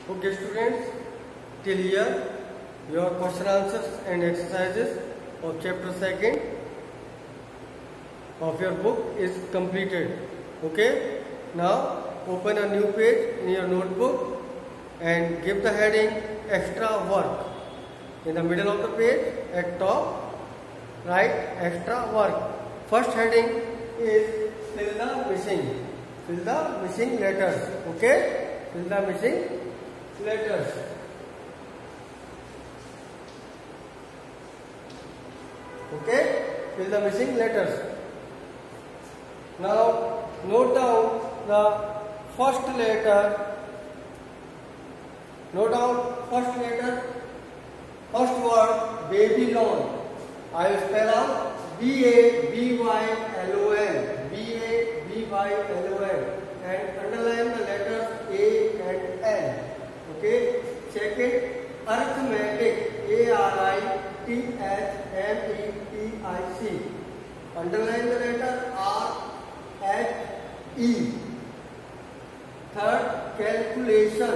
Okay students, till here your question answers and exercises of chapter 2nd of your book is completed. Okay, now open a new page in your notebook and give the heading extra work. In the middle of the page at top write extra work. First heading is fill the missing letters. Okay, fill the missing letters. Okay, fill the missing letters. Now note down the first letter. Note down first letter. First word Babylon. I will spell out Babylon. Babylon, and underline the letters A and N. Okay. Second, arithmetic. Arithmetic. Underline the letter R H E. Third, calculation.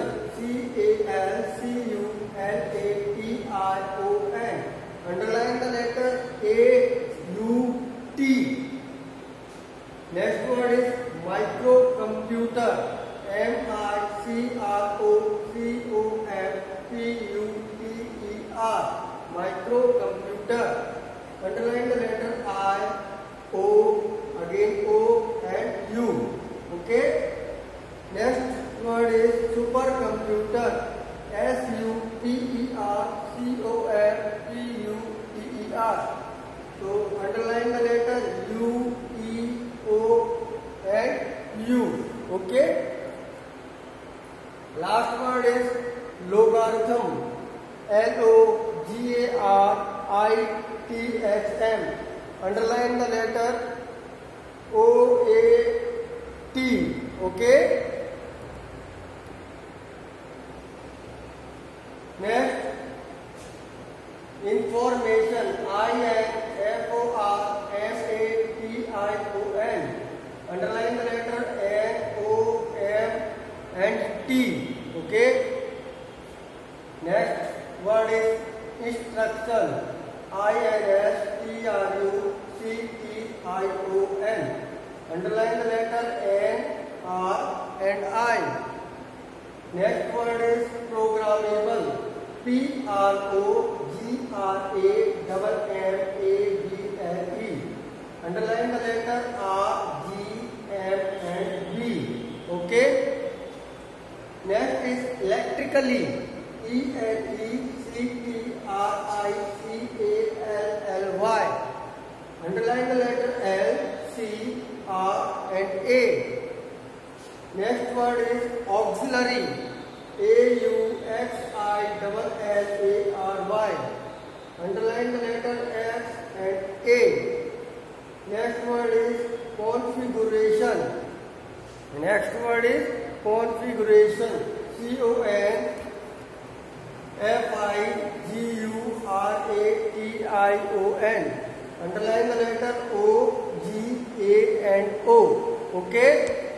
Calculation. Underline the letter AUT. Next word is microcomputer. Microcomputer. Microcomputer. Underline the letter I, O, again O and U. Okay. Next word is supercomputer. Supercomputer. So underline the letter U, E, O and U. Okay. Last word is logarithm. LOGARITHM. Underline the letter OAT. Okay. Next, information. INFORMATION. Underline the letter N, O, M and T. Okay. Next word is instruction. INSTRUCTION. Underline the letter N, R and I. Next word is programmable. PROGRAMMABLE. Underline the letter R, G, M and B. Okay. Next is electrically. ELECTRICALLY. Underline the letter L, C, R and A. Next word is auxiliary. AUXILLARY. Underline the letter X and A. Next word is configuration. Next word is configuration. CONFIGURATION. Underline the letter O, G, A and O. Okay.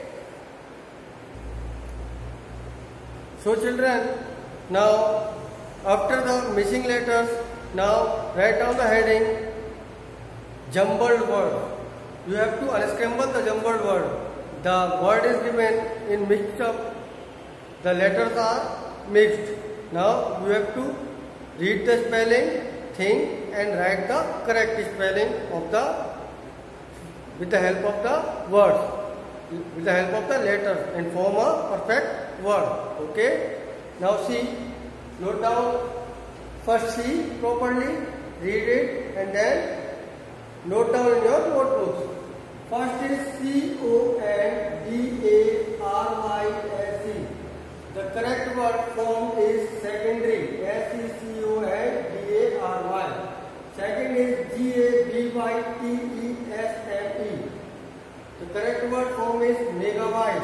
So children, now after the missing letters, now write down the heading jumbled word. You have to unscramble the jumbled word. The word is given in mixed up. The letters are mixed. Now you have to read the spelling, think and write the correct spelling of the with the help of the words, with the help of the letters, and form a perfect word. Okay. Now see, note down. First see properly, read it, and then note down in your notebooks. First is CONDARYSE. The correct word form is secondary. SECONDARY. Second is GABYTESME. The correct word form is megabytes.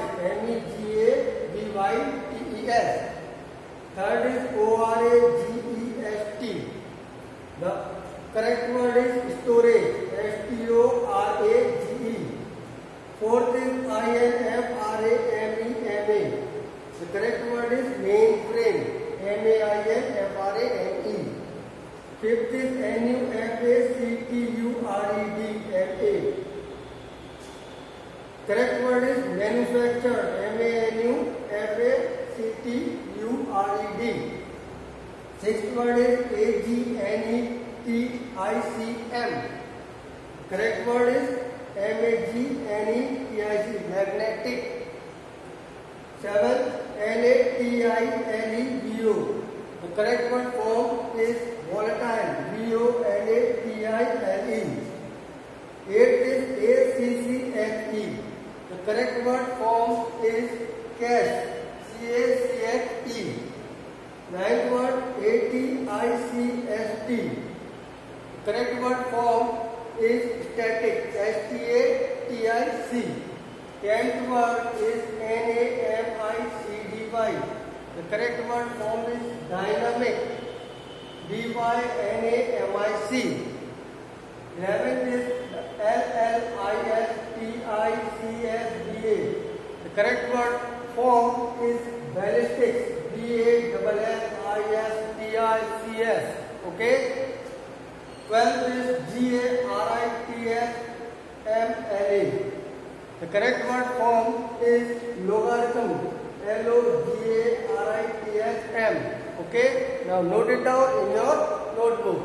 MEGABYTES. Third is ORAGEST. The correct word is storage. STORAGE. Fourth is INFRAMEMA. The correct word is mainframe. Fifth is NUFACTUREDMA. Correct word is manufactured. MANUFACTURED. Sixth word is AGNETICM. Correct word is MAGNETIC. Magnetic. Seventh, NATILEVO. The correct word form is volatile. VOLATILE. Eighth is ACCHE. The correct word form is cash. CACHE. Ninth word ATICST. The correct word form is static. STATIC. Tenth word is NAMICDY. The correct word form is dynamic. DYNAMIC. 11th is LLISTICSBA. The correct word form is ballistics. BALLISTICS. Okay. 12th is GARITSMLA. The correct word form is logarithm. LOGARITHM. Okay. Now note it down in your notebook.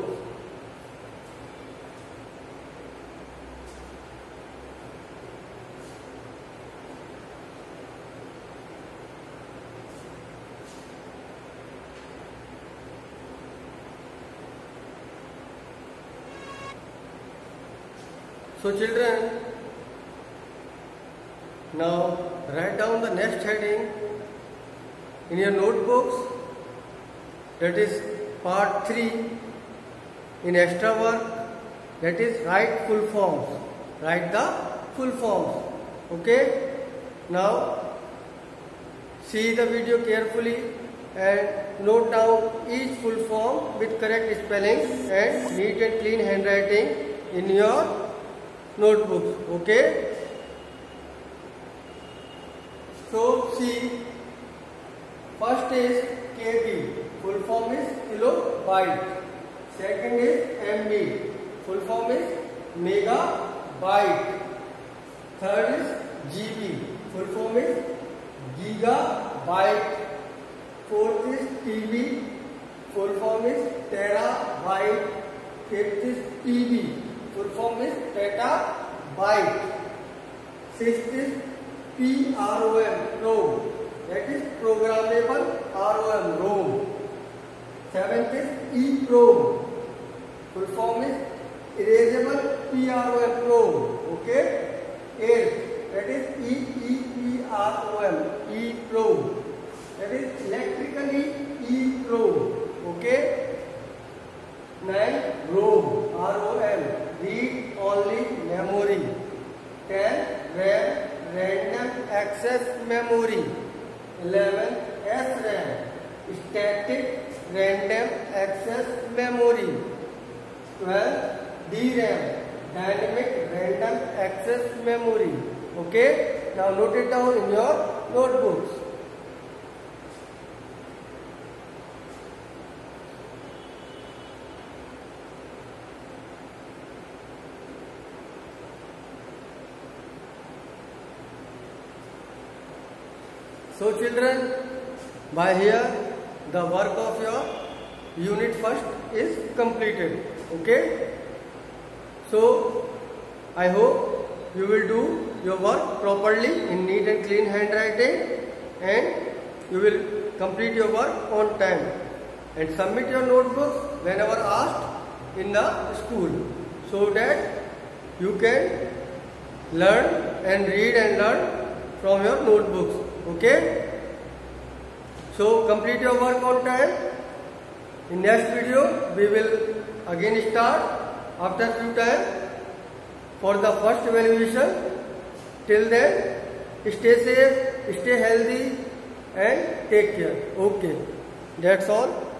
So children, now write down the next heading in your notebooks. That is part 3 in extra work. That is write full forms. Write the full forms. Okay. Now see the video carefully and note down each full form with correct spelling and neat and clean handwriting in your notebooks. Okay. So see, first is KB, full form is kilobyte. Second is MB, full form is megabyte. Third is GB, full form is gigabyte. Fourth is TB, full form is terabyte. Fifth is PB, full form is petabyte. Sixth is PROM, ROM, that is programmable ROM. Seventh is EPROM, full form is erasable PROM. Okay. Eighth, that is EEPROM, EPROM, that is electrically EPROM. Okay. Ninth, ROM, ROM, read only memory. 10, RAM, random access memory. 11, SRAM, static random access memory. 12, DRAM, dynamic random access memory. Okay. Now note it down in your notebooks. So children, by here the work of your unit first is completed. Okay. So I hope you will do your work properly in neat and clean handwriting, and you will complete your work on time and submit your notebooks whenever asked in the school, so that you can learn and read and learn from your notebooks. Okay. So complete your work on time. In next video we will again start after few time for the first evaluation. Till then, stay safe, stay healthy and take care. Okay. That's all.